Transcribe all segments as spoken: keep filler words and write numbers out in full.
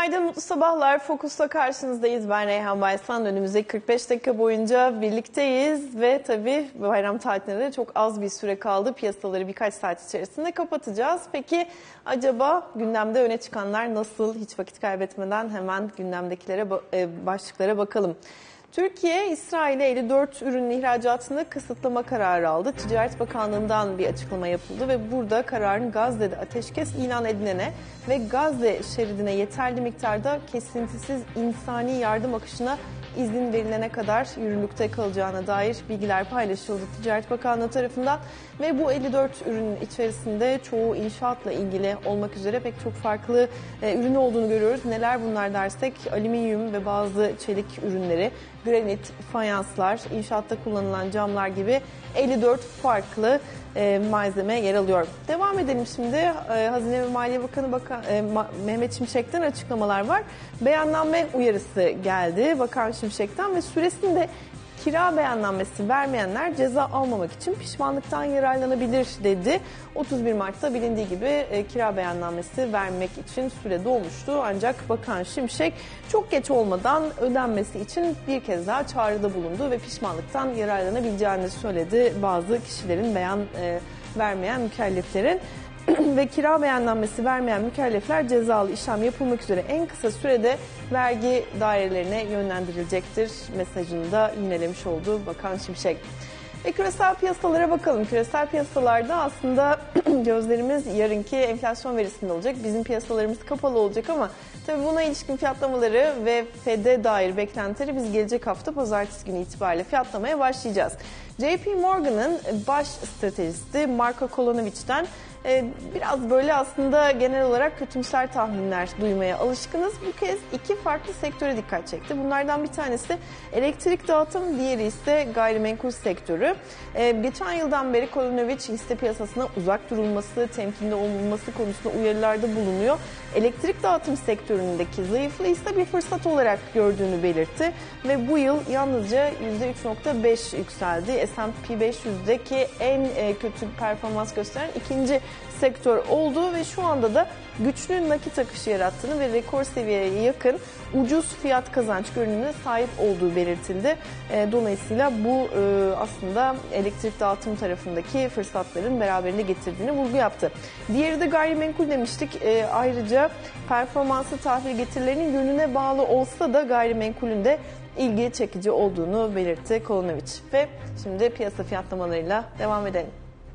Günaydın, mutlu sabahlar. Fokus'ta karşınızdayız. Ben Reyhan Baysan. Önümüzdeki kırk beş dakika boyunca birlikteyiz ve tabii bayram tatiline de çok az bir süre kaldı. Piyasaları birkaç saat içerisinde kapatacağız. Peki acaba gündemde öne çıkanlar nasıl? Hiç vakit kaybetmeden hemen gündemdekilere, başlıklara bakalım. Türkiye, İsrail'e elli dört ürünün ihracatını kısıtlama kararı aldı. Ticaret Bakanlığı'ndan bir açıklama yapıldı ve burada kararın Gazze'de ateşkes ilan edilene ve Gazze şeridine yeterli miktarda kesintisiz insani yardım akışına izin verilene kadar yürürlükte kalacağına dair bilgiler paylaşıldı Ticaret Bakanlığı tarafından. Ve bu elli dört ürünün içerisinde çoğu inşaatla ilgili olmak üzere pek çok farklı e, ürün olduğunu görüyoruz. Neler bunlar dersek alüminyum ve bazı çelik ürünleri, granit, fayanslar, inşaatta kullanılan camlar gibi elli dört farklı e, malzeme yer alıyor. Devam edelim şimdi. E, Hazine ve Maliye Bakanı Bakan, e, Mehmet Şimşek'ten açıklamalar var. Beyanname uyarısı geldi Bakan Şimşek'ten ve süresinde kira beyannamesi vermeyenler ceza almamak için pişmanlıktan yararlanabilir dedi. otuz bir Mart'ta bilindiği gibi e, kira beyannamesi vermek için süre dolmuştu. Ancak Bakan Şimşek çok geç olmadan ödenmesi için bir kez daha çağrıda bulundu ve pişmanlıktan yararlanabileceğini söyledi bazı kişilerin beyan e, vermeyen mükelleflerin. Ve kira beyannamesi vermeyen mükellefler cezalı işlem yapılmak üzere en kısa sürede vergi dairelerine yönlendirilecektir mesajını da yinelemiş oldu Bakan Şimşek. Ve küresel piyasalara bakalım. Küresel piyasalarda aslında gözlerimiz yarınki enflasyon verisinde olacak. Bizim piyasalarımız kapalı olacak ama tabii buna ilişkin fiyatlamaları ve Fed'e dair beklentileri biz gelecek hafta pazartesi günü itibariyle fiyatlamaya başlayacağız. J P Morgan'ın baş stratejisti Marko Kolonovic'den biraz böyle aslında genel olarak kötümser tahminler duymaya alışkınız. Bu kez iki farklı sektöre dikkat çekti. Bunlardan bir tanesi elektrik dağıtım, diğeri ise gayrimenkul sektörü. Geçen yıldan beri Kolonovic hisse piyasasına uzak durulması, temkinli olunması konusunda uyarılarda bulunuyor. Elektrik dağıtım sektöründeki zayıflığı ise bir fırsat olarak gördüğünü belirtti. Ve bu yıl yalnızca yüzde üç nokta beş yükseldi. S and P beş yüzdeki en kötü performans gösteren ikinci sektör olduğu ve şu anda da güçlü nakit akışı yarattığını ve rekor seviyeye yakın ucuz fiyat kazanç görünümüne sahip olduğu belirtildi. Dolayısıyla bu aslında elektrik dağıtım tarafındaki fırsatların beraberinde getirdiğini vurgu yaptı. Diğeri de gayrimenkul demiştik. Ayrıca performansı tahvil getirilerinin yönüne bağlı olsa da gayrimenkulün de ilgi çekici olduğunu belirtti Kolonovic. Ve şimdi piyasa fiyatlamalarıyla devam edelim.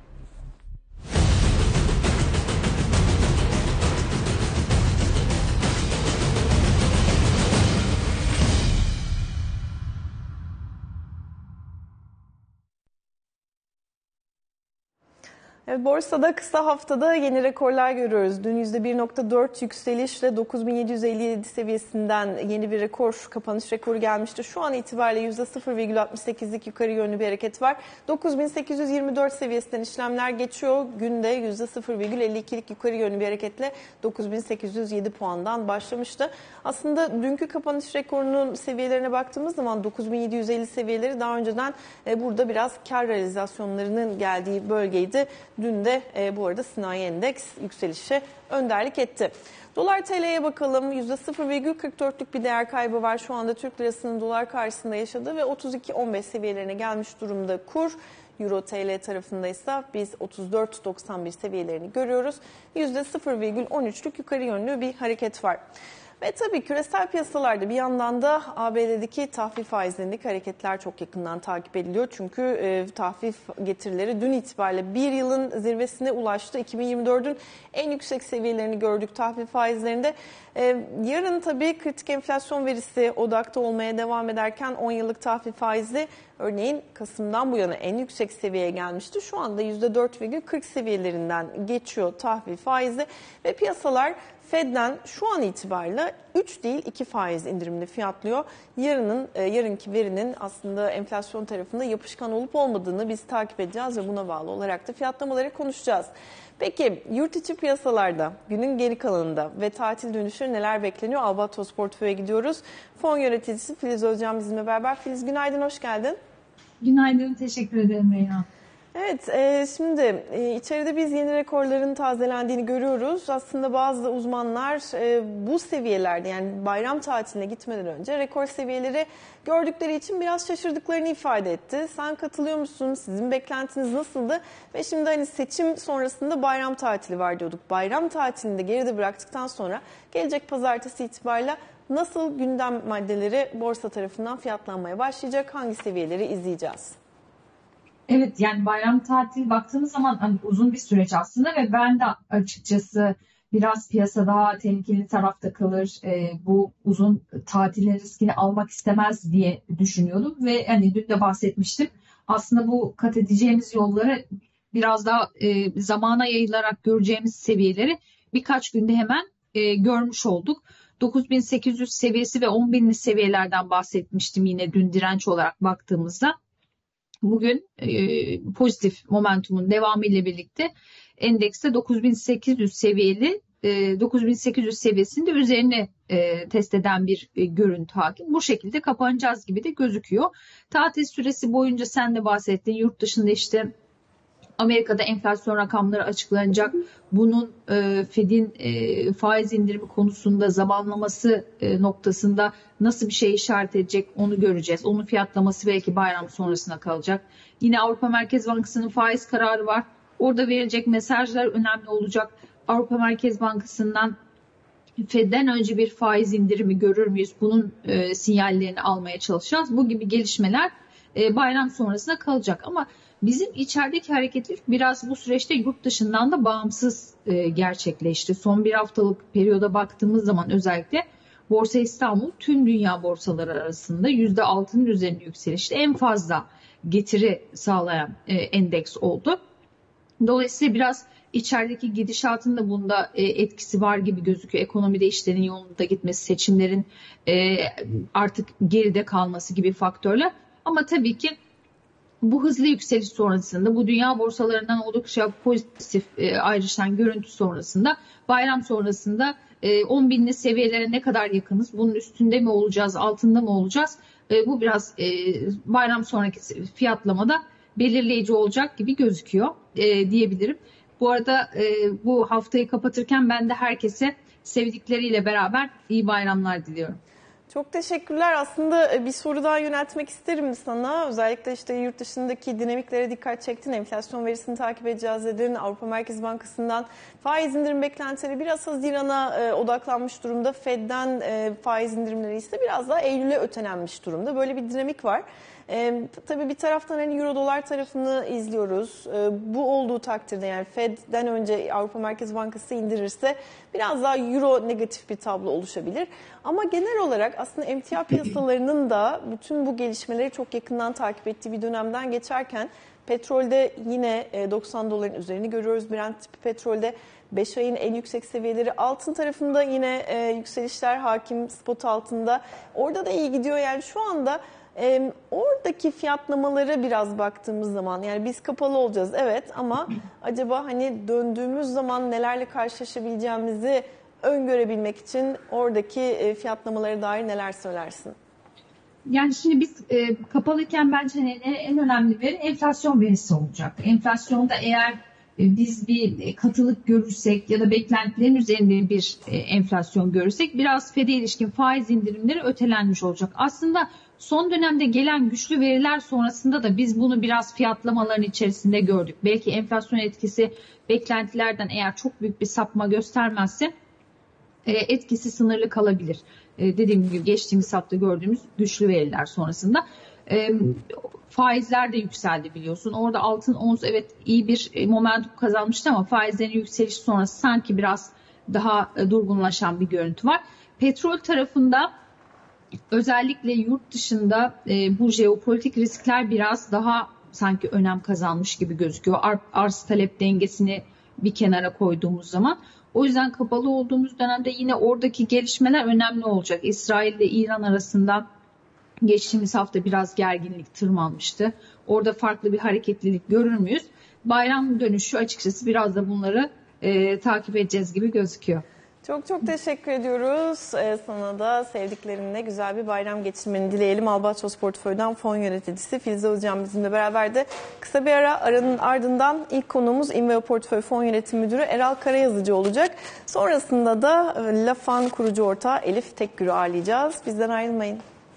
Evet, borsada kısa haftada yeni rekorlar görüyoruz. Dün yüzde bir nokta dört yükselişle dokuz bin yedi yüz elli yedi seviyesinden yeni bir rekor, kapanış rekoru gelmişti. Şu an itibariyle yüzde sıfır virgül altmış sekizlik yukarı yönlü bir hareket var. dokuz bin sekiz yüz yirmi dört seviyesinden işlemler geçiyor. Günde yüzde sıfır virgül elli ikilik yukarı yönlü bir hareketle dokuz bin sekiz yüz yedi puandan başlamıştı. Aslında dünkü kapanış rekorunun seviyelerine baktığımız zaman dokuz bin yedi yüz elli seviyeleri daha önceden burada biraz kar realizasyonlarının geldiği bölgeydi. Dün de e, bu arada sanayi endeks yükselişe önderlik etti. Dolar T L'ye bakalım. yüzde sıfır virgül kırk dörtlük bir değer kaybı var. Şu anda Türk lirasının dolar karşısında yaşadığı ve otuz iki on beş seviyelerine gelmiş durumda kur. Euro T L tarafında ise biz otuz dört doksan bir seviyelerini görüyoruz. yüzde sıfır virgül on üçlük yukarı yönlü bir hareket var. Ve tabii küresel piyasalarda bir yandan da A B D'deki tahvil faizlerindeki hareketler çok yakından takip ediliyor. Çünkü e, tahvil getirileri dün itibariyle bir yılın zirvesine ulaştı. iki bin yirmi dördün en yüksek seviyelerini gördük tahvil faizlerinde. E, yarın tabii kritik enflasyon verisi odakta olmaya devam ederken on yıllık tahvil faizi örneğin Kasım'dan bu yana en yüksek seviyeye gelmişti. Şu anda yüzde dört virgül kırk seviyelerinden geçiyor tahvil faizi ve piyasalar Fed'den şu an itibariyle üç değil iki faiz indirimli fiyatlıyor. Yarının yarınki verinin aslında enflasyon tarafında yapışkan olup olmadığını biz takip edeceğiz ve buna bağlı olarak da fiyatlamaları konuşacağız. Peki yurt içi piyasalarda günün geri kalanında ve tatil dönüşü neler bekleniyor? Albatros Portföy'e gidiyoruz. Fon yöneticisi Filiz Özcan bizimle beraber. Filiz günaydın, hoş geldin. Günaydın, teşekkür ederim Reyhan. Evet, e, şimdi e, içeride biz yeni rekorların tazelendiğini görüyoruz. Aslında bazı uzmanlar e, bu seviyelerde, yani bayram tatiline gitmeden önce rekor seviyeleri gördükleri için biraz şaşırdıklarını ifade etti. Sen katılıyor musun? Sizin beklentiniz nasıldı? Ve şimdi hani seçim sonrasında bayram tatili var diyorduk. Bayram tatilini de geride bıraktıktan sonra gelecek pazartesi itibariyle nasıl gündem maddeleri borsa tarafından fiyatlanmaya başlayacak? Hangi seviyeleri izleyeceğiz? Evet, yani bayram tatili baktığımız zaman hani uzun bir süreç aslında ve ben de açıkçası biraz piyasa daha tehlikeli tarafta kalır, e, bu uzun tatillerin riskini almak istemez diye düşünüyordum ve hani dün de bahsetmiştim. Aslında bu kat edeceğimiz yolları biraz daha e, zamana yayılarak göreceğimiz seviyeleri birkaç günde hemen e, görmüş olduk. dokuz bin sekiz yüz seviyesi ve on binli seviyelerden bahsetmiştim yine dün direnç olarak baktığımızda. Bugün e, pozitif momentumun devamı ile birlikte endekste dokuz bin sekiz yüz seviyeli e, dokuz bin sekiz yüz seviyesinde üzerine e, test eden bir e, görüntü hakim. Bu şekilde kapanacağız gibi de gözüküyor. Tatil süresi boyunca sen de bahsettin. Yurt dışında işte Amerika'da enflasyon rakamları açıklanacak. Bunun e, Fed'in e, faiz indirimi konusunda zamanlaması e, noktasında nasıl bir şey işaret edecek onu göreceğiz. Onun fiyatlaması belki bayram sonrasına kalacak. Yine Avrupa Merkez Bankası'nın faiz kararı var. Orada verilecek mesajlar önemli olacak. Avrupa Merkez Bankası'ndan Fed'den önce bir faiz indirimi görür müyüz? Bunun e, sinyallerini almaya çalışacağız. Bu gibi gelişmeler e, bayram sonrasında kalacak ama bizim içerideki hareketlilik biraz bu süreçte yurt dışından da bağımsız e, gerçekleşti. Son bir haftalık periyoda baktığımız zaman özellikle Borsa İstanbul tüm dünya borsaları arasında yüzde altının üzerinde yükselişte en fazla getiri sağlayan e, endeks oldu. Dolayısıyla biraz içerideki gidişatın da bunda e, etkisi var gibi gözüküyor. Ekonomide işlerin yolunda gitmesi, seçimlerin e, artık geride kalması gibi faktörler. Ama tabii ki bu hızlı yükseliş sonrasında, bu dünya borsalarından oldukça pozitif e, ayrışan görüntü sonrasında, bayram sonrasında e, on binli seviyelere ne kadar yakınız? Bunun üstünde mi olacağız, altında mı olacağız? E, bu biraz e, bayram sonraki fiyatlamada belirleyici olacak gibi gözüküyor e, diyebilirim. Bu arada e, bu haftayı kapatırken ben de herkese sevdikleriyle beraber iyi bayramlar diliyorum. Çok teşekkürler. Aslında bir soru daha yöneltmek isterim sana. Özellikle işte yurt dışındaki dinamiklere dikkat çektin. Enflasyon verisini takip edeceğiz dedin. Avrupa Merkez Bankası'ndan faiz indirim beklentileri biraz Haziran'a odaklanmış durumda. Fed'den faiz indirimleri ise biraz daha Eylül'e ötelenmiş durumda. Böyle bir dinamik var. Ee, tabii bir taraftan hani Euro dolar tarafını izliyoruz. Ee, bu olduğu takdirde, yani Fed'den önce Avrupa Merkez Bankası indirirse biraz daha Euro negatif bir tablo oluşabilir. Ama genel olarak aslında emtia piyasalarının da bütün bu gelişmeleri çok yakından takip ettiği bir dönemden geçerken petrolde yine doksan doların üzerini görüyoruz. Brent tipi petrolde beş ayın en yüksek seviyeleri, altın tarafında yine yükselişler hakim, spot altında. Orada da iyi gidiyor. Yani şu anda Ee, oradaki fiyatlamaları biraz baktığımız zaman, yani biz kapalı olacağız evet, ama acaba hani döndüğümüz zaman nelerle karşılaşabileceğimizi öngörebilmek için oradaki fiyatlamalara dair neler söylersin? Yani şimdi biz e, kapalıyken bence en, en önemli veri enflasyon verisi olacak. Enflasyonda eğer e, biz bir katılık görürsek ya da beklentilerin üzerinde bir e, enflasyon görürsek biraz Fed'e ilişkin faiz indirimleri ötelenmiş olacak. Aslında son dönemde gelen güçlü veriler sonrasında da biz bunu biraz fiyatlamaların içerisinde gördük. Belki enflasyon etkisi beklentilerden eğer çok büyük bir sapma göstermezse etkisi sınırlı kalabilir. Dediğim gibi geçtiğimiz hafta gördüğümüz güçlü veriler sonrasında faizler de yükseldi biliyorsun. Orada altın ons evet iyi bir momentum kazanmıştı ama faizlerin yükseliş sonrası sanki biraz daha durgunlaşan bir görüntü var. Petrol tarafında özellikle yurt dışında e, bu jeopolitik riskler biraz daha sanki önem kazanmış gibi gözüküyor. Ar- arz talep dengesini bir kenara koyduğumuz zaman. O yüzden kapalı olduğumuz dönemde yine oradaki gelişmeler önemli olacak. İsrail ile İran arasında geçtiğimiz hafta biraz gerginlik tırmanmıştı. Orada farklı bir hareketlilik görür müyüz? Bayram dönüşü açıkçası biraz da bunları e, takip edeceğiz gibi gözüküyor. Çok çok teşekkür ediyoruz. Ee, sana da sevdiklerinle güzel bir bayram geçirmeni dileyelim. Albatros Portföy'den fon yöneticisi Filiz Özcan bizimle beraber de kısa bir ara aranın ardından ilk konuğumuz Inveo Portföy Fon Yönetim Müdürü Eral Karayazıcı olacak. Sonrasında da Lafan kurucu ortağı Elif Tekgür'ü ağırlayacağız. Bizden ayrılmayın.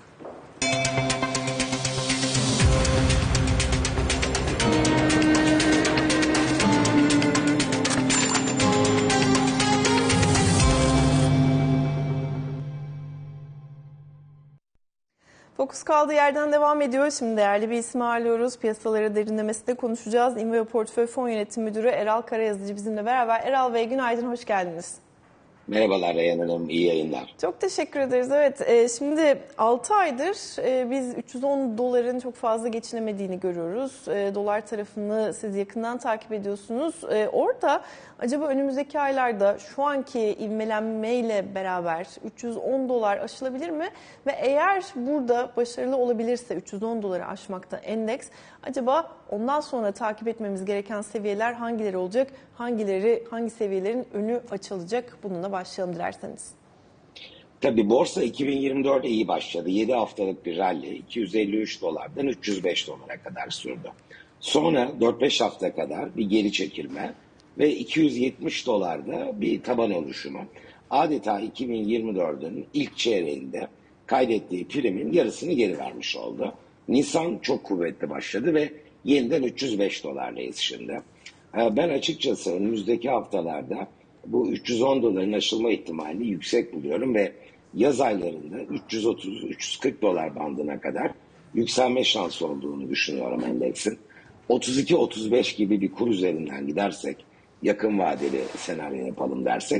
Fokus kaldığı yerden devam ediyor. Şimdi değerli bir isim ağırlıyoruz. Piyasaları derinlemesine konuşacağız. Inveo Portföy Fon Yönetim Müdürü Eral Karayazıcı bizimle beraber. Eral Bey günaydın, hoş geldiniz. Merhabalar Reyhan Hanım, iyi yayınlar. Çok teşekkür ederiz. Evet, e, şimdi altı aydır e, biz üç yüz on doların çok fazla geçinemediğini görüyoruz. E, dolar tarafını siz yakından takip ediyorsunuz. E, orada acaba önümüzdeki aylarda şu anki ivmelenmeyle beraber üç yüz on dolar aşılabilir mi? Ve eğer burada başarılı olabilirse üç yüz on doları aşmakta endeks, acaba ondan sonra takip etmemiz gereken seviyeler hangileri olacak? Hangileri, hangi seviyelerin önü açılacak? Bununla başlayalım dilerseniz. Tabii borsa iki bin yirmi dörde iyi başladı. yedi haftalık bir rally iki yüz elli üç dolardan üç yüz beş dolara kadar sürdü. Sonra dört beş hafta kadar bir geri çekilme ve iki yüz yetmiş dolarda bir taban oluşumu. Adeta iki bin yirmi dördün ilk çeyreğinde kaydettiği primin yarısını geri vermiş oldu. Nisan çok kuvvetli başladı ve yeniden üç yüz beş dolardayız şimdi. Ben açıkçası önümüzdeki haftalarda bu üç yüz on doların aşılma ihtimalini yüksek buluyorum ve yaz aylarında üç yüz otuz üç yüz kırk dolar bandına kadar yükselme şansı olduğunu düşünüyorum endeksin. otuz iki otuz beş gibi bir kur üzerinden gidersek, yakın vadeli senaryo yapalım dersek,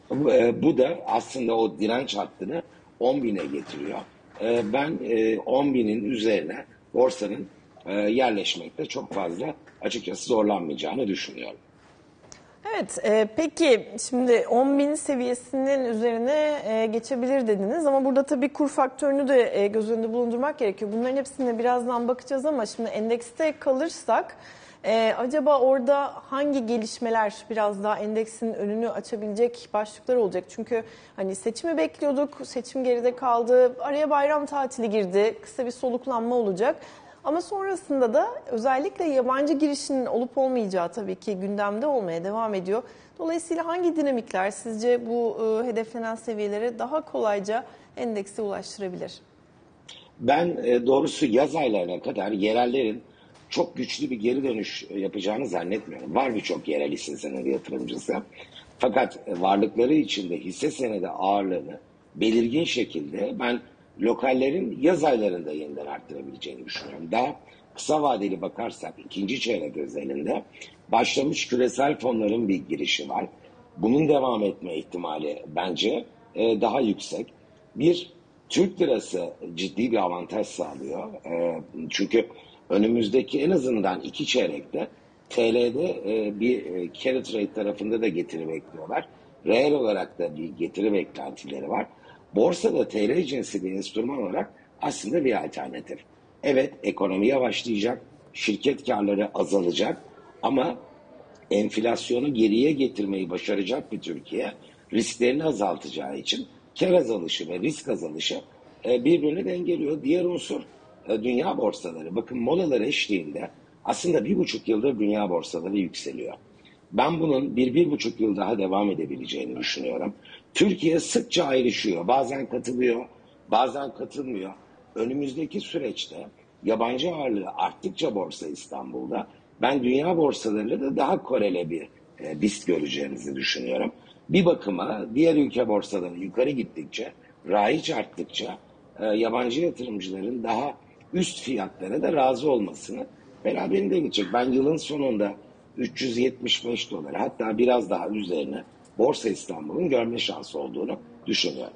bu da aslında o direnç hattını on bine getiriyor. Ben on binin üzerine borsanın yerleşmekte çok fazla açıkçası zorlanmayacağını düşünüyorum. Evet, e, peki şimdi on bin seviyesinin üzerine e, geçebilir dediniz ama burada tabii kur faktörünü de e, göz önünde bulundurmak gerekiyor. Bunların hepsine birazdan bakacağız ama şimdi endekste kalırsak e, acaba orada hangi gelişmeler biraz daha endeksin önünü açabilecek başlıklar olacak? Çünkü hani seçimi bekliyorduk, seçim geride kaldı, araya bayram tatili girdi, kısa bir soluklanma olacak. Ama sonrasında da özellikle yabancı girişinin olup olmayacağı tabii ki gündemde olmaya devam ediyor. Dolayısıyla hangi dinamikler sizce bu e, hedeflenen seviyelere daha kolayca endekse ulaştırabilir? Ben e, doğrusu yaz aylarına kadar yerellerin çok güçlü bir geri dönüş yapacağını zannetmiyorum. Var birçok yerel hisse senedi yatırımcısı. Fakat e, varlıkları içinde hisse senedi ağırlığını belirgin şekilde ben lokallerin yaz aylarında yeniden arttırabileceğini düşünüyorum. Daha kısa vadeli bakarsak ikinci çeyrek özelinde başlamış küresel fonların bir girişi var. Bunun devam etme ihtimali bence e, daha yüksek. Bir, Türk lirası ciddi bir avantaj sağlıyor. E, çünkü önümüzdeki en azından iki çeyrekte T L'de e, bir e, carry trade tarafında da getiri bekliyorlar. Reel olarak da bir getiri beklentileri var. Borsada T L cinsi bir enstrüman olarak aslında bir alternatif. Evet, ekonomi yavaşlayacak, şirket karları azalacak ama enflasyonu geriye getirmeyi başaracak bir Türkiye risklerini azaltacağı için kar azalışı ve risk azalışı birbirini dengeliyor. Diğer unsur dünya borsaları. Bakın molalar eşliğinde aslında bir buçuk yıldır dünya borsaları yükseliyor. Ben bunun bir, bir buçuk yıl daha devam edebileceğini düşünüyorum. Türkiye sıkça ayrışıyor. Bazen katılıyor, bazen katılmıyor. Önümüzdeki süreçte yabancı ağırlığı arttıkça Borsa İstanbul'da ben dünya borsalarıyla da daha korele bir e, BIST göreceğimizi düşünüyorum. Bir bakıma diğer ülke borsaları yukarı gittikçe, raiç arttıkça e, yabancı yatırımcıların daha üst fiyatlara da razı olmasını beraberinde gidecek. Ben yılın sonunda üç yüz yetmiş beş dolar hatta biraz daha üzerine Borsa İstanbul'un görme şansı olduğunu düşünüyorum.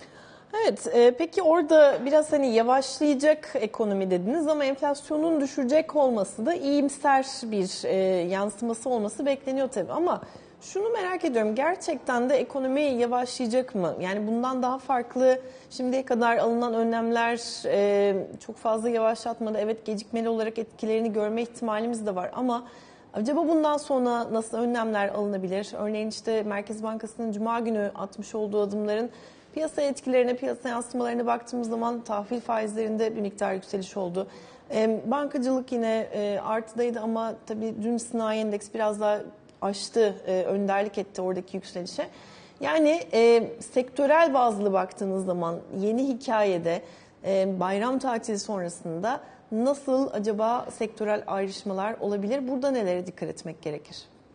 Evet, e, peki orada biraz hani yavaşlayacak ekonomi dediniz ama enflasyonun düşecek olması da iyimser bir e, yansıması olması bekleniyor tabii. Ama şunu merak ediyorum, gerçekten de ekonomi yavaşlayacak mı? Yani bundan daha farklı şimdiye kadar alınan önlemler e, çok fazla yavaşlatmadı. Evet, gecikmeli olarak etkilerini görme ihtimalimiz de var ama Acaba bundan sonra nasıl önlemler alınabilir? Örneğin işte Merkez Bankası'nın Cuma günü atmış olduğu adımların piyasa etkilerine, piyasa yansımalarına baktığımız zaman tahvil faizlerinde bir miktar yükseliş oldu. E, bankacılık yine e, artıdaydı ama tabii dün sanayi endeks biraz daha aştı, e, önderlik etti oradaki yükselişe. Yani e, sektörel bazlı baktığınız zaman yeni hikayede e, bayram tatili sonrasında nasıl acaba sektörel ayrışmalar olabilir? Burada nelere dikkat etmek gerekir?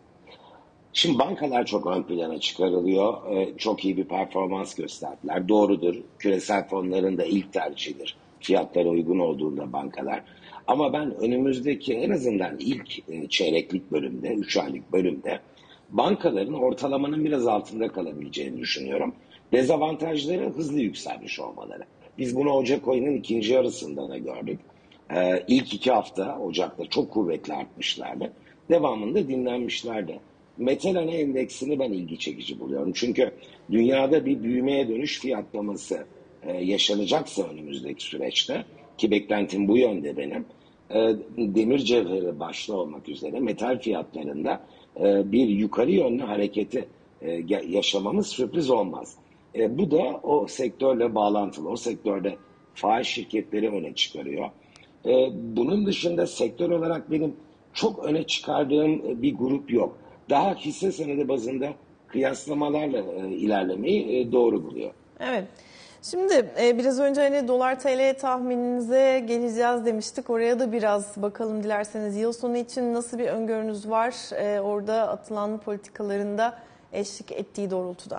Şimdi bankalar çok ön plana çıkarılıyor. Ee, çok iyi bir performans gösterdiler. Doğrudur. Küresel fonların da ilk tercihidir. Fiyatlara uygun olduğunda bankalar. Ama ben önümüzdeki en azından ilk e, çeyreklik bölümde, üç aylık bölümde bankaların ortalamanın biraz altında kalabileceğini düşünüyorum. Dezavantajları hızlı yükselmiş olmaları. Biz bunu Ocak ayının ikinci yarısında da gördük. Ee, ilk iki hafta Ocak'ta çok kuvvetli artmışlardı. Devamında dinlenmişlerdi. Metal ana endeksini ben ilgi çekici buluyorum. Çünkü dünyada bir büyümeye dönüş fiyatlaması e, yaşanacaksa önümüzdeki süreçte, ki beklentim bu yönde benim, e, demir cevheri başta olmak üzere metal fiyatlarında e, bir yukarı yönlü hareketi e, yaşamamız sürpriz olmaz. E, bu da o sektörle bağlantılı, o sektörde faal şirketleri öne çıkarıyor. E, bunun dışında sektör olarak benim çok öne çıkardığım bir grup yok. Daha hisse senedi bazında kıyaslamalarla e, ilerlemeyi e, doğru buluyor. Evet. Şimdi e, biraz önce hani dolar T L tahmininize geleceğiz demiştik. Oraya da biraz bakalım dilerseniz. Yıl sonu için nasıl bir öngörünüz var? E, orada atılan politikalarında eşlik ettiği doğrultuda.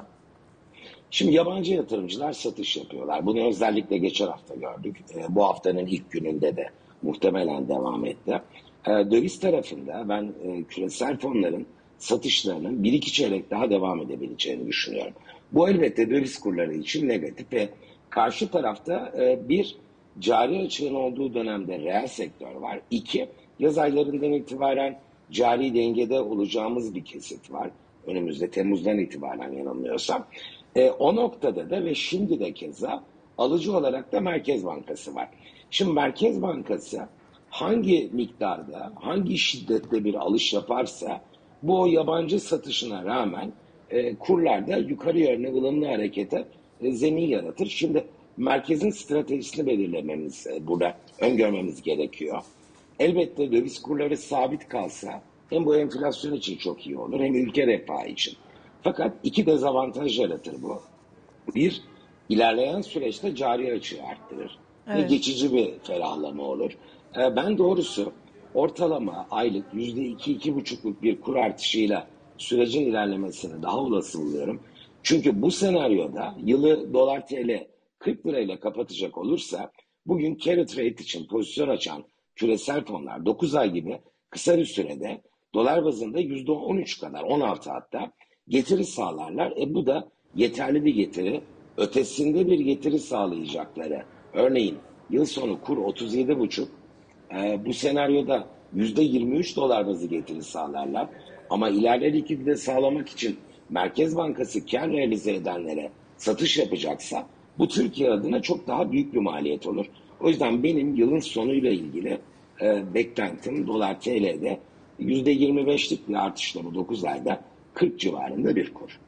Şimdi yabancı yatırımcılar satış yapıyorlar. Bunu özellikle geçen hafta gördük. E, bu haftanın ilk gününde de muhtemelen devam etti. E, döviz tarafında ben e, küresel fonların satışlarının bir iki çeyrek daha devam edebileceğini düşünüyorum. Bu elbette döviz kurları için negatif ve karşı tarafta e, bir, cari açığın olduğu dönemde reel sektör var. İki, yaz aylarından itibaren cari dengede olacağımız bir kesit var. Önümüzde Temmuz'dan itibaren yanılmıyorsam. E, o noktada da ve şimdi de keza alıcı olarak da Merkez Bankası var. Şimdi Merkez Bankası hangi miktarda, hangi şiddette bir alış yaparsa bu o yabancı satışına rağmen e, kurlarda yukarı yönlü ılımlı harekete e, zemin yaratır. Şimdi merkezin stratejisini belirlememiz, e, burada öngörmemiz gerekiyor. Elbette döviz kurları sabit kalsa hem bu enflasyon için çok iyi olur hem ülke refahı için. Fakat iki dezavantaj yaratır bu. Bir, ilerleyen süreçte cari açığı arttırır. Evet. Ve geçici bir ferahlama olur. E, ben doğrusu ortalama aylık yüzde iki, iki buçukluk bir kur artışıyla sürecin ilerlemesini daha olası buluyorum. Çünkü bu senaryoda yılı dolar T L kırk lirayla kapatacak olursa bugün carry trade için pozisyon açan küresel fonlar dokuz ay gibi kısa bir sürede dolar bazında yüzde on üç kadar, on altı hatta getiri sağlarlar. E bu da yeterli bir getiri. Ötesinde bir getiri sağlayacakları. Örneğin yıl sonu kur otuz yedi buçuk. E, bu senaryoda yüzde yirmi üç dolar bazı getiri sağlarlar. Ama ileride likidite sağlamak için Merkez Bankası kar realize edenlere satış yapacaksa bu Türkiye adına çok daha büyük bir maliyet olur. O yüzden benim yılın sonuyla ilgili e, beklentim dolar T L'de yüzde yirmi beşlik bir artışla bu dokuz ayda kırk civarında bir kur.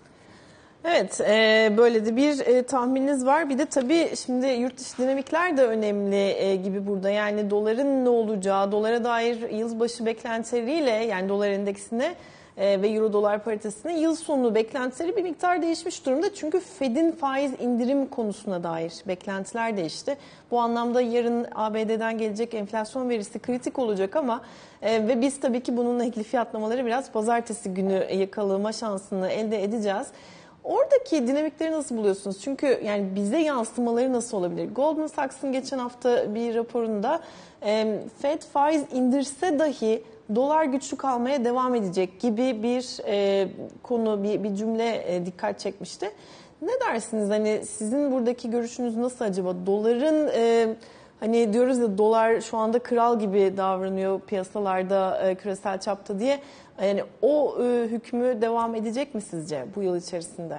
Evet, e, böyle de bir e, tahmininiz var. Bir de tabii şimdi yurt dışı dinamikler de önemli e, gibi burada. Yani doların ne olacağı, dolara dair yılbaşı beklentileriyle yani dolar endeksine e, ve euro dolar paritesine yıl sonu beklentileri bir miktar değişmiş durumda. Çünkü Fed'in faiz indirim konusuna dair beklentiler değişti. Bu anlamda yarın A B D'den gelecek enflasyon verisi kritik olacak ama e, ve biz tabii ki bununla ilgili fiyatlamaları biraz pazartesi günü yakalama şansını elde edeceğiz. Oradaki dinamikleri nasıl buluyorsunuz? Çünkü yani bize yansımaları nasıl olabilir? Goldman Sachs'ın geçen hafta bir raporunda e, Fed faiz indirse dahi dolar güçlü kalmaya devam edecek gibi bir e, konu, bir, bir cümle e, dikkat çekmişti. Ne dersiniz? Hani sizin buradaki görüşünüz nasıl acaba? Doların e, hani diyoruz ya dolar şu anda kral gibi davranıyor piyasalarda e, küresel çapta diye. Yani o e, hükmü devam edecek mi sizce bu yıl içerisinde?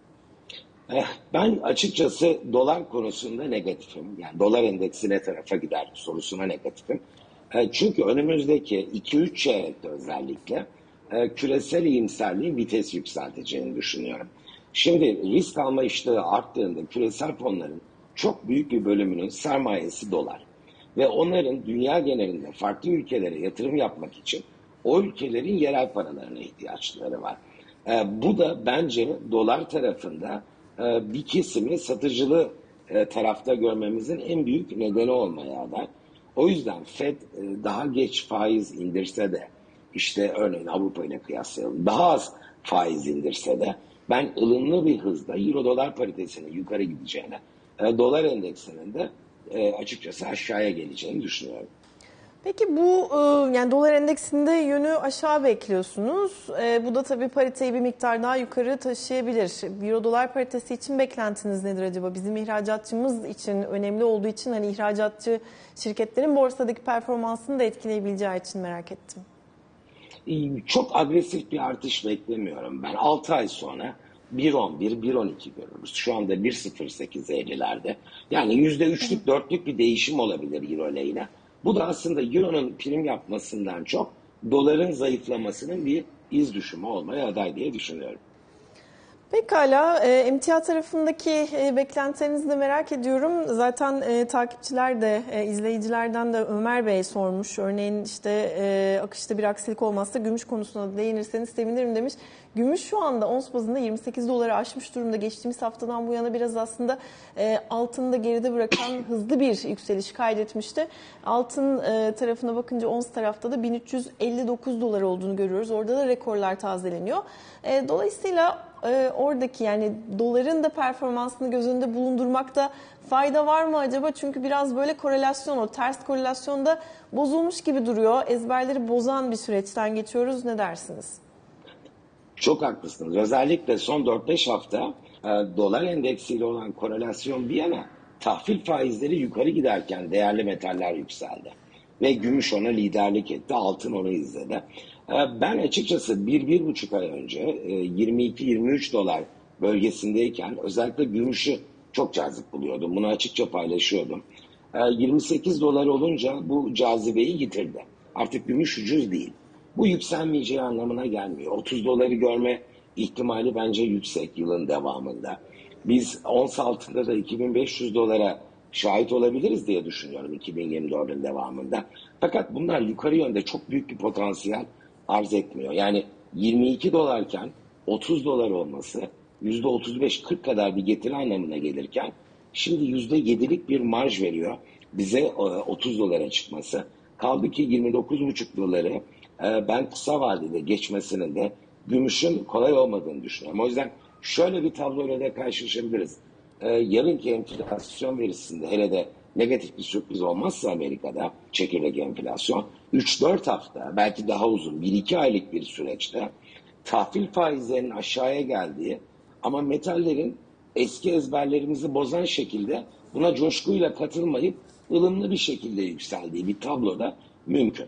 Ben açıkçası dolar konusunda negatifim. Yani dolar endeksi ne tarafa gider sorusuna negatifim. E, çünkü önümüzdeki iki üç çeyrekte özellikle e, küresel iyimserliğin vites yükselteceğini düşünüyorum. Şimdi risk alma iştahı arttığında küresel fonların çok büyük bir bölümünün sermayesi dolar. Ve onların dünya genelinde farklı ülkelere yatırım yapmak için o ülkelerin yerel paralarına ihtiyaçları var. E, bu da bence dolar tarafında e, bir kesimi satıcılı e, tarafta görmemizin en büyük nedeni olmaya aday. O yüzden Fed e, daha geç faiz indirse de, işte örneğin Avrupa ile kıyaslayalım, daha az faiz indirse de ben ılımlı bir hızda Euro dolar paritesinin yukarı gideceğine, e, dolar endeksinin de e, açıkçası aşağıya geleceğini düşünüyorum. Peki bu e, yani dolar endeksinde yönü aşağı bekliyorsunuz. E, bu da tabii pariteyi bir miktar daha yukarı taşıyabilir. Euro dolar paritesi için beklentiniz nedir acaba? Bizim ihracatçımız için önemli olduğu için, hani ihracatçı şirketlerin borsadaki performansını da etkileyebileceği için merak ettim. Çok agresif bir artış beklemiyorum ben. altı ay sonra bir virgül on bir, bir virgül on iki görürüz. Şu anda bir virgül sıfır sekiz ellilerde. Yani yüzde üçlük, dörtlük bir değişim olabilir Euro lehine. Bu da aslında Euro'nun prim yapmasından çok doların zayıflamasının bir iz düşümü olmaya aday diye düşünüyorum. Pekala, e, emtia tarafındaki e, beklentilerinizi de merak ediyorum. Zaten e, takipçiler de, e, izleyicilerden de Ömer Bey sormuş. Örneğin işte e, akışta bir aksilik olmazsa gümüş konusuna da değinirseniz sevinirim demiş. Gümüş şu anda ons bazında yirmi sekiz doları aşmış durumda. Geçtiğimiz haftadan bu yana biraz aslında e, altını da geride bırakan hızlı bir yükseliş kaydetmişti. Altın e, tarafına bakınca ons tarafta da bin üç yüz elli dokuz dolar olduğunu görüyoruz. Orada da rekorlar tazeleniyor. E, dolayısıyla e, oradaki, yani doların da performansını göz önünde bulundurmakta fayda var mı acaba? Çünkü biraz böyle korelasyon, o ters korelasyonda bozulmuş gibi duruyor. Ezberleri bozan bir süreçten geçiyoruz. Ne dersiniz? Çok haklısınız. Özellikle son dört beş hafta e, dolar endeksiyle olan korelasyon bir yana, tahvil faizleri yukarı giderken değerli metaller yükseldi. Ve gümüş ona liderlik etti, altın onu izledi. E, ben açıkçası bir bir buçuk ay önce e, yirmi iki yirmi üç dolar bölgesindeyken özellikle gümüşü çok cazip buluyordum. Bunu açıkça paylaşıyordum. E, yirmi sekiz dolar olunca bu cazibeyi yitirdi. Artık gümüş ucuz değil. Bu yükselmeyeceği anlamına gelmiyor. otuz doları görme ihtimali bence yüksek yılın devamında. Biz ons altında da iki bin beş yüz dolara şahit olabiliriz diye düşünüyorum iki bin yirmi dördün devamında. Fakat bunlar yukarı yönde çok büyük bir potansiyel arz etmiyor. Yani yirmi iki dolarken otuz dolar olması yüzde otuz beş kırk kadar bir getiri anlamına gelirken şimdi yüzde yedilik bir marj veriyor bize otuz dolara çıkması. Kaldı ki yirmi dokuz buçuk doları ben kısa vadede geçmesinin de gümüşün kolay olmadığını düşünüyorum. O yüzden şöyle bir tabloyla da karşılaşabiliriz. Yarınki enflasyon verisinde, hele de negatif bir sürpriz olmazsa Amerika'da çekirdek enflasyon, üç dört hafta, belki daha uzun, bir iki aylık bir süreçte tahvil faizlerinin aşağıya geldiği ama metallerin eski ezberlerimizi bozan şekilde buna coşkuyla katılmayıp ılımlı bir şekilde yükseldiği bir tabloda mümkün.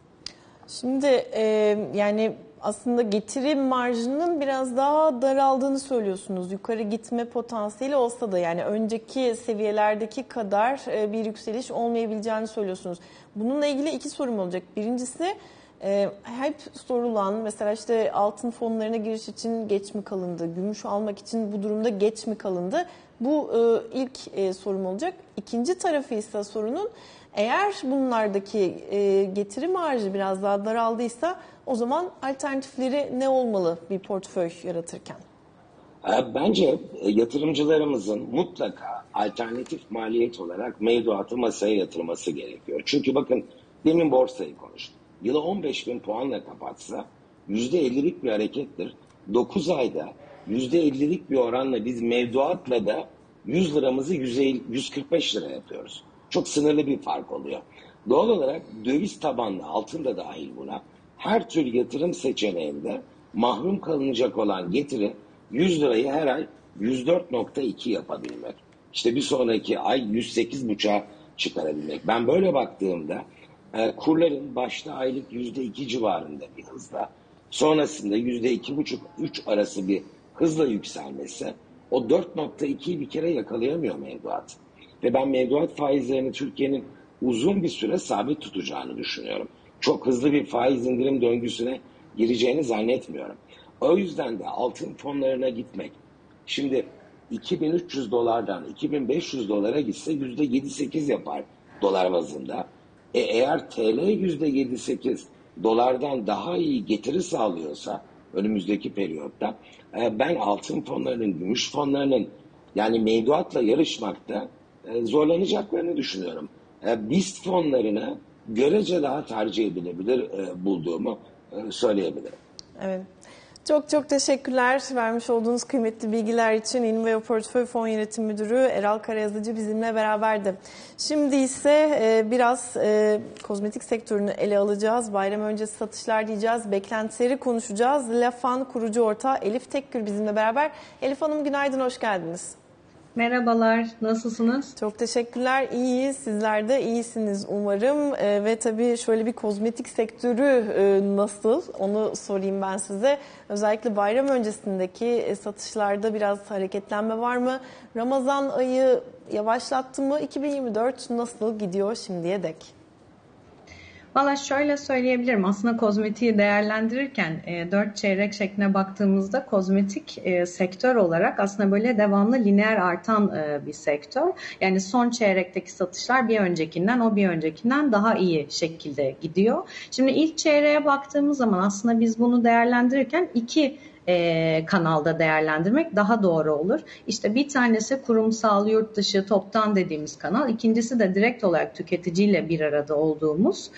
Şimdi e, yani aslında getiri marjının biraz daha daraldığını söylüyorsunuz. Yukarı gitme potansiyeli olsa da, yani önceki seviyelerdeki kadar e, bir yükseliş olmayabileceğini söylüyorsunuz. Bununla ilgili iki sorum olacak. Birincisi, e, hep sorulan, mesela işte altın fonlarına giriş için geç mi kalındı? Gümüş almak için bu durumda geç mi kalındı? Bu e, ilk e, sorum olacak. İkinci tarafı ise sorunun, eğer bunlardaki e, getiri marjı biraz daha daraldıysa o zaman alternatifleri ne olmalı bir portföy yaratırken? Bence yatırımcılarımızın mutlaka alternatif maliyet olarak mevduatı masaya yatırması gerekiyor. Çünkü bakın, demin borsayı konuştuk. Yılı on beş bin puanla kapatsa yüzde ellilik bir harekettir. dokuz ayda yüzde ellilik bir oranla biz mevduatla da yüz liramızı yüz kırk beş lira yapıyoruz. Çok sınırlı bir fark oluyor. Doğal olarak döviz tabanlı, altın da dahil buna, her tür yatırım seçeneğinde mahrum kalınacak olan getiri yüz lirayı her ay yüz dört nokta iki yapabilmek. İşte bir sonraki ay yüz sekiz buçuğa çıkarabilmek. Ben böyle baktığımda e, kurların başta aylık yüzde iki civarında bir hızla, sonrasında yüzde iki buçuk üç arası bir hızla yükselmesi, o dört nokta ikiyi bir kere yakalayamıyor mevduat. Ve ben mevduat faizlerini Türkiye'nin uzun bir süre sabit tutacağını düşünüyorum. Çok hızlı bir faiz indirim döngüsüne gireceğini zannetmiyorum. O yüzden de altın fonlarına gitmek. Şimdi iki bin üç yüz dolardan iki bin beş yüz dolara gitse yüzde yedi sekiz yapar dolar bazında. E eğer T L yüzde yedi sekiz dolardan daha iyi getiri sağlıyorsa önümüzdeki periyotta e, ben altın fonlarının, gümüş fonlarının yani mevduatla yarışmakta e, zorlanacaklarını düşünüyorum. E, BIST fonlarını görece daha tercih edilebilir e, bulduğumu e, söyleyebilirim. Evet. Çok çok teşekkürler vermiş olduğunuz kıymetli bilgiler için. Inveo Portföy Fon Yönetim Müdürü Eral Karayazıcı bizimle beraberdi. Şimdi ise e, biraz e, kozmetik sektörünü ele alacağız. Bayram öncesi satışlar diyeceğiz. Beklentileri konuşacağız. Lafan kurucu ortağı Elif Tekgül bizimle beraber. Elif Hanım günaydın, hoş geldiniz. Merhabalar, nasılsınız? Çok teşekkürler, iyiyiz. Sizler de iyisiniz umarım. Ee, ve tabii şöyle bir kozmetik sektörü e, nasıl onu sorayım ben size. Özellikle bayram öncesindeki e, satışlarda biraz hareketlenme var mı? Ramazan ayı yavaşlattı mı? iki bin yirmi dört nasıl gidiyor şimdiye dek? Valla şöyle söyleyebilirim. Aslında kozmetiği değerlendirirken e, dört çeyrek şekline baktığımızda kozmetik e, sektör olarak aslında böyle devamlı lineer artan e, bir sektör. Yani son çeyrekteki satışlar bir öncekinden, o bir öncekinden daha iyi şekilde gidiyor. Şimdi ilk çeyreğe baktığımız zaman aslında biz bunu değerlendirirken iki E, kanalda değerlendirmek daha doğru olur. İşte bir tanesi kurumsal, yurt dışı, toptan dediğimiz kanal. İkincisi de direkt olarak tüketiciyle bir arada olduğumuz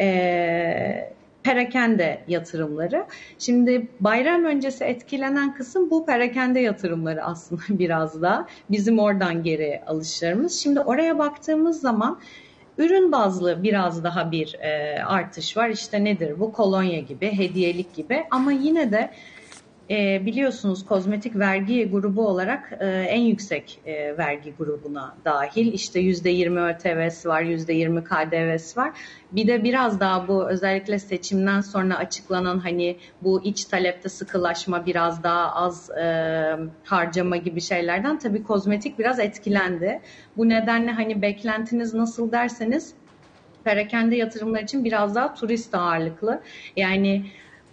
e, perakende yatırımları. Şimdi bayram öncesi etkilenen kısım bu perakende yatırımları aslında biraz da bizim oradan geri alışlarımız. Şimdi oraya baktığımız zaman ürün bazlı biraz daha bir e, artış var. İşte nedir bu? Kolonya gibi, hediyelik gibi ama yine de E, biliyorsunuz kozmetik vergi grubu olarak e, en yüksek e, vergi grubuna dahil. İşte yüzde yirmi ÖTV'si var, yüzde yirmi K D V'si var. Bir de biraz daha bu özellikle seçimden sonra açıklanan hani bu iç talepte sıkılaşma, biraz daha az e, harcama gibi şeylerden tabii kozmetik biraz etkilendi. Bu nedenle hani beklentiniz nasıl derseniz perakende yatırımlar için biraz daha turist ağırlıklı. Yani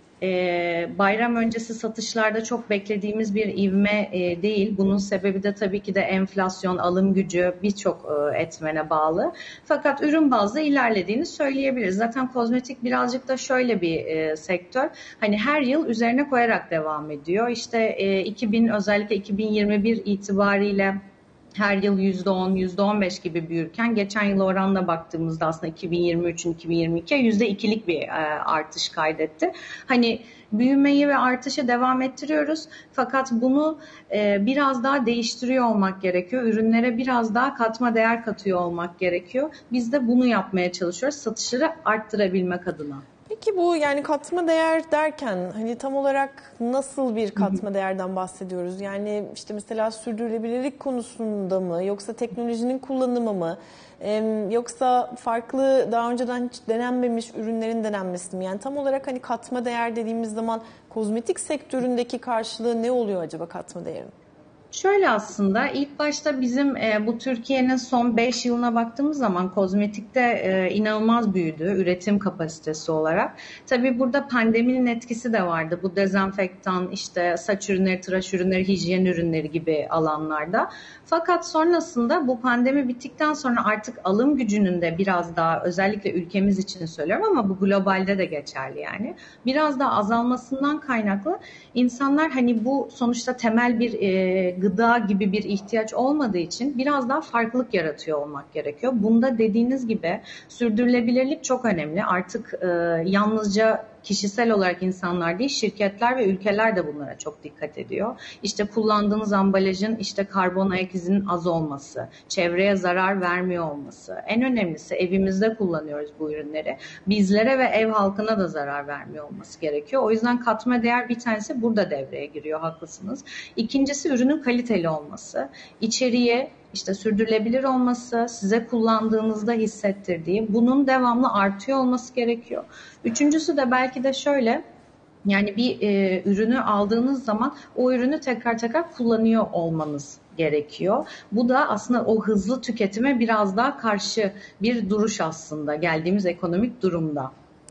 Ee, bayram öncesi satışlarda çok beklediğimiz bir ivme e, değil. Bunun sebebi de tabii ki de enflasyon, alım gücü birçok e, etmene bağlı. Fakat ürün bazlı ilerlediğini söyleyebiliriz. Zaten kozmetik birazcık da şöyle bir e, sektör. Hani her yıl üzerine koyarak devam ediyor. İşte e, iki bin özellikle iki bin yirmi bir itibariyle her yıl yüzde on, yüzde on beş gibi büyürken geçen yıl oranla baktığımızda aslında iki bin yirmi üçün iki bin yirmi ikiye yüzde ikilik bir e, artış kaydetti. Hani büyümeyi ve artışı devam ettiriyoruz fakat bunu e, biraz daha değiştiriyor olmak gerekiyor. Ürünlere biraz daha katma değer katıyor olmak gerekiyor. Biz de bunu yapmaya çalışıyoruz satışları arttırabilmek adına. Peki bu yani katma değer derken hani tam olarak nasıl bir katma değerden bahsediyoruz? Yani işte mesela sürdürülebilirlik konusunda mı yoksa teknolojinin kullanımı mı yoksa farklı daha önceden hiç denenmemiş ürünlerin denenmesi mi? Yani tam olarak hani katma değer dediğimiz zaman kozmetik sektöründeki karşılığı ne oluyor acaba katma değerin? Şöyle aslında ilk başta bizim e, bu Türkiye'nin son beş yılına baktığımız zaman kozmetikte e, inanılmaz büyüdü üretim kapasitesi olarak. Tabii burada pandeminin etkisi de vardı. Bu dezenfektan, işte saç ürünleri, tıraş ürünleri, hijyen ürünleri gibi alanlarda. Fakat sonrasında bu pandemi bittikten sonra artık alım gücünün de biraz daha özellikle ülkemiz için söylüyorum ama bu globalde de geçerli yani. Biraz daha azalmasından kaynaklı insanlar hani bu sonuçta temel bir e, gıda gibi bir ihtiyaç olmadığı için biraz daha farklılık yaratıyor olmak gerekiyor. Bunda dediğiniz gibi sürdürülebilirlik çok önemli. Artık e, yalnızca kişisel olarak insanlar değil, şirketler ve ülkeler de bunlara çok dikkat ediyor. İşte kullandığınız ambalajın işte karbon ayak izinin az olması, çevreye zarar vermiyor olması. En önemlisi evimizde kullanıyoruz bu ürünleri. Bizlere ve ev halkına da zarar vermiyor olması gerekiyor. O yüzden katma değer bir tanesi burada devreye giriyor, haklısınız. İkincisi ürünün kaliteli olması. İçeriye işte sürdürülebilir olması, size kullandığınızda hissettirdiği, bunun devamlı artıyor olması gerekiyor. Üçüncüsü de belki de şöyle, Yani bir e, ürünü aldığınız zaman o ürünü tekrar tekrar kullanıyor olmanız gerekiyor. Bu da aslında o hızlı tüketime biraz daha karşı bir duruş aslında geldiğimiz ekonomik durumda.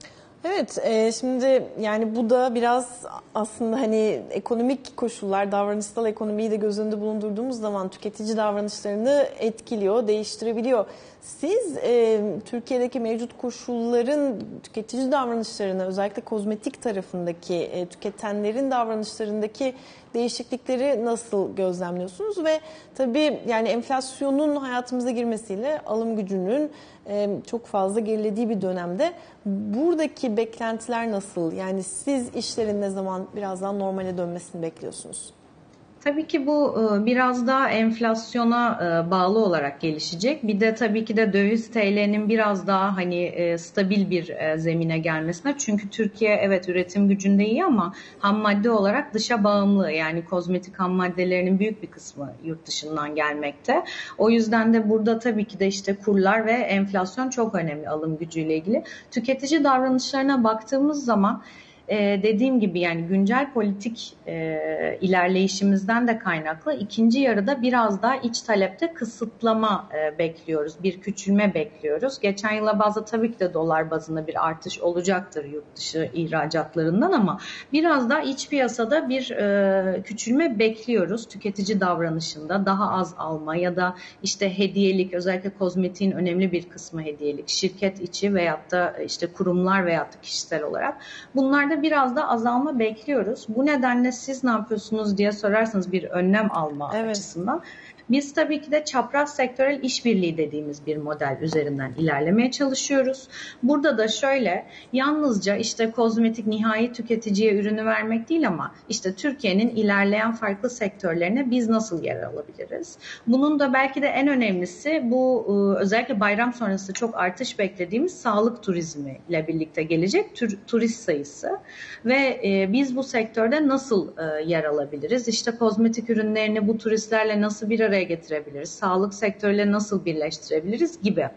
Evet, e, şimdi yani bu da biraz aslında hani ekonomik koşullar, davranışsal ekonomiyi de göz önünde bulundurduğumuz zaman tüketici davranışlarını etkiliyor, değiştirebiliyor. Siz e, Türkiye'deki mevcut koşulların tüketici davranışlarını, özellikle kozmetik tarafındaki e, tüketenlerin davranışlarındaki değişiklikleri nasıl gözlemliyorsunuz? Ve tabii yani enflasyonun hayatımıza girmesiyle alım gücünün e, çok fazla gerilediği bir dönemde buradaki beklentiler nasıl? Yani siz işlerin ne zaman biraz daha normale dönmesini bekliyorsunuz? Tabii ki bu biraz daha enflasyona bağlı olarak gelişecek. Bir de tabii ki de döviz T L'nin biraz daha hani stabil bir zemine gelmesine. Çünkü Türkiye evet üretim gücünde iyi ama ham madde olarak dışa bağımlı. Yani kozmetik ham maddelerinin büyük bir kısmı yurt dışından gelmekte. O yüzden de burada tabii ki de işte kurlar ve enflasyon çok önemli alım gücüyle ilgili. Tüketici davranışlarına baktığımız zaman Ee, dediğim gibi yani güncel politik e, ilerleyişimizden de kaynaklı ikinci yarıda biraz daha iç talepte kısıtlama e, bekliyoruz. Bir küçülme bekliyoruz. Geçen yıla bazda tabii ki de dolar bazında bir artış olacaktır yurt dışı ihracatlarından ama biraz daha iç piyasada bir e, küçülme bekliyoruz. Tüketici davranışında daha az alma ya da işte hediyelik, özellikle kozmetiğin önemli bir kısmı hediyelik. Şirket içi veyahut da işte kurumlar veyahut da kişisel olarak. Bunlarda biraz da azalma bekliyoruz. Bu nedenle siz ne yapıyorsunuz diye sorarsanız bir önlem alma evet. açısından. Biz tabii ki de çapraz sektörel işbirliği dediğimiz bir model üzerinden ilerlemeye çalışıyoruz. Burada da şöyle yalnızca işte kozmetik nihai tüketiciye ürünü vermek değil ama işte Türkiye'nin ilerleyen farklı sektörlerine biz nasıl yer alabiliriz? Bunun da belki de en önemlisi bu özellikle bayram sonrası çok artış beklediğimiz sağlık turizmi ile birlikte gelecek tür, turist sayısı ve e, biz bu sektörde nasıl e, yer alabiliriz? İşte kozmetik ürünlerini bu turistlerle nasıl bir araya getirebiliriz? Sağlık sektörüyle nasıl birleştirebiliriz gibi.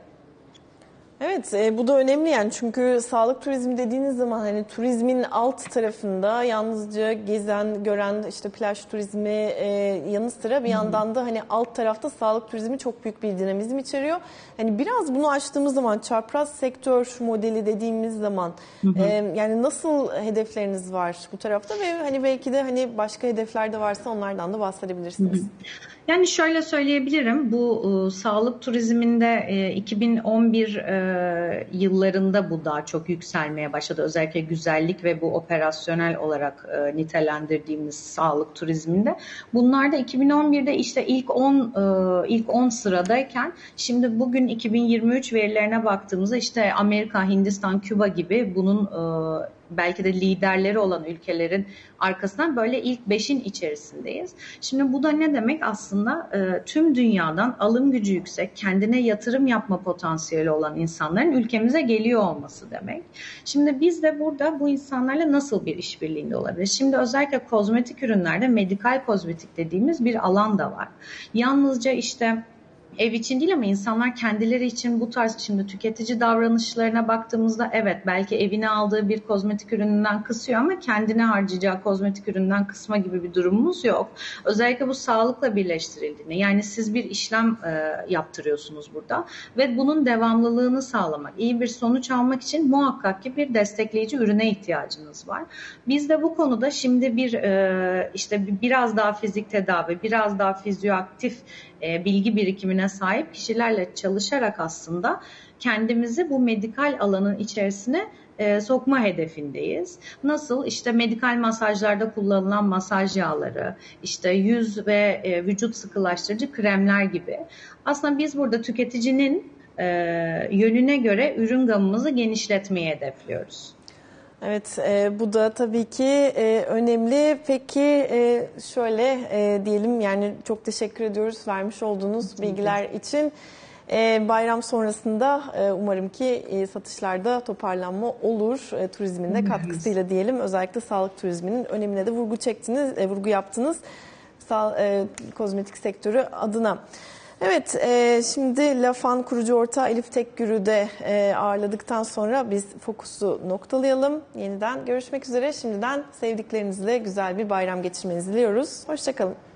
Evet, e, bu da önemli yani çünkü sağlık turizmi dediğiniz zaman hani turizmin alt tarafında yalnızca gezen, gören işte plaj turizmi e, yanı sıra bir yandan da hani alt tarafta sağlık turizmi çok büyük bir dinamizm içeriyor. Hani biraz bunu açtığımız zaman çapraz sektör modeli dediğimiz zaman e, yani nasıl hedefleriniz var bu tarafta ve hani belki de hani başka hedefler de varsa onlardan da bahsedebilirsiniz. Hı hı. Yani şöyle söyleyebilirim, bu e, sağlık turizminde e, iki bin on bir e, yıllarında bu daha çok yükselmeye başladı. Özellikle güzellik ve bu operasyonel olarak e, nitelendirdiğimiz sağlık turizminde. Bunlar da iki bin on birde işte ilk on e, ilk on sıradayken şimdi bugün iki bin yirmi üç verilerine baktığımızda işte Amerika, Hindistan, Küba gibi bunun e, belki de liderleri olan ülkelerin arkasından böyle ilk beşin içerisindeyiz. Şimdi bu da ne demek? Aslında e, tüm dünyadan alım gücü yüksek, kendine yatırım yapma potansiyeli olan insanların ülkemize geliyor olması demek. Şimdi biz de burada bu insanlarla nasıl bir işbirliğinde olabiliriz? Şimdi özellikle kozmetik ürünlerde medikal kozmetik dediğimiz bir alan da var. Yalnızca işte ev için değil ama insanlar kendileri için bu tarz şimdi tüketici davranışlarına baktığımızda evet belki evine aldığı bir kozmetik ürününden kısıyor ama kendine harcayacağı kozmetik üründen kısma gibi bir durumumuz yok. Özellikle bu sağlıkla birleştirildiğini yani siz bir işlem e, yaptırıyorsunuz burada ve bunun devamlılığını sağlamak, iyi bir sonuç almak için muhakkak ki bir destekleyici ürüne ihtiyacınız var. Biz de bu konuda şimdi bir e, işte biraz daha fizik tedavi, biraz daha fizyoaktif e, bilgi birikimine sahip kişilerle çalışarak aslında kendimizi bu medikal alanın içerisine e, sokma hedefindeyiz. Nasıl? İşte medikal masajlarda kullanılan masaj yağları, işte yüz ve e, vücut sıkılaştırıcı kremler gibi. Aslında biz burada tüketicinin e, yönüne göre ürün gamımızı genişletmeyi hedefliyoruz. Evet, e, bu da tabii ki e, önemli. Peki e, şöyle e, diyelim yani çok teşekkür ediyoruz vermiş olduğunuz bilgiler için. E, bayram sonrasında e, umarım ki e, satışlarda toparlanma olur. E, turizmin de katkısıyla diyelim. Özellikle sağlık turizminin önemine de vurgu çektiniz, e, vurgu yaptınız. Sağ, e, kozmetik sektörü adına. Evet, e, şimdi Lafan kurucu ortağı Elif Tekgür'ü de e, ağırladıktan sonra biz Fokus'u noktalayalım. Yeniden görüşmek üzere. Şimdiden sevdiklerinizle güzel bir bayram geçirmenizi diliyoruz. Hoşça kalın.